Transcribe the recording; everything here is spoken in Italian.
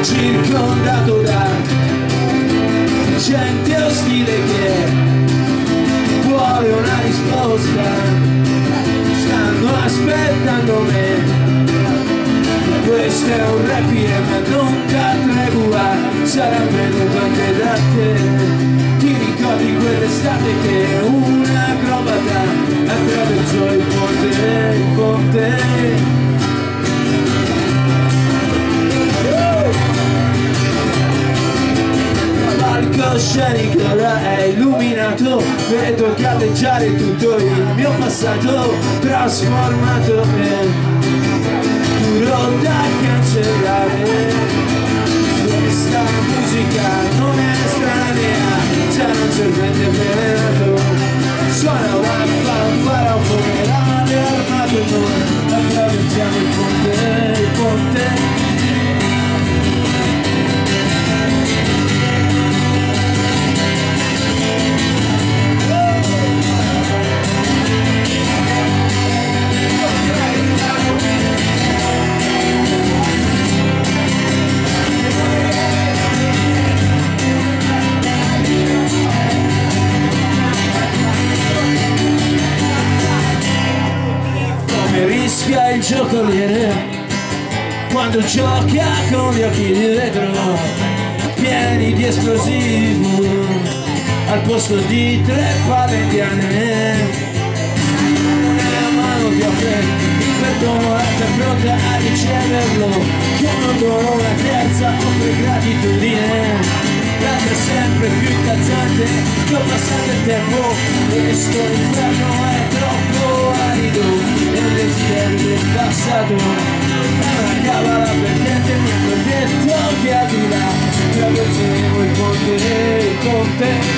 circondato da gente ostile che vuole una risposta, stanno aspettando me. Questo è un requiem, non da tregua, sarà venuto anche da te. Ti ricordi quell'estate che una acrobata attraversò il ponte, Palcoscenico è illuminato, vedo galleggiare tutto il mio passato, trasformato in duro da cancellare. Questa musica non è estranea, c'è un serpente avvelenato, suona una fanfara funerale armato e noi attraversiamo il ponte. Rischia il giocoliere quando gioca con gli occhi di vetro pieni di esplosivo al posto di 3 palle indiane. Una mano ti offre il perdono e sei pronta a riceverlo, con un dono una terza offre gratitudine. L'altra è sempre più incazzante col passare del tempo, questo inferno è troppo arido e il desiderio del passato è una cavola perdente. Mi hanno detto che al di là traverseremo il ponte.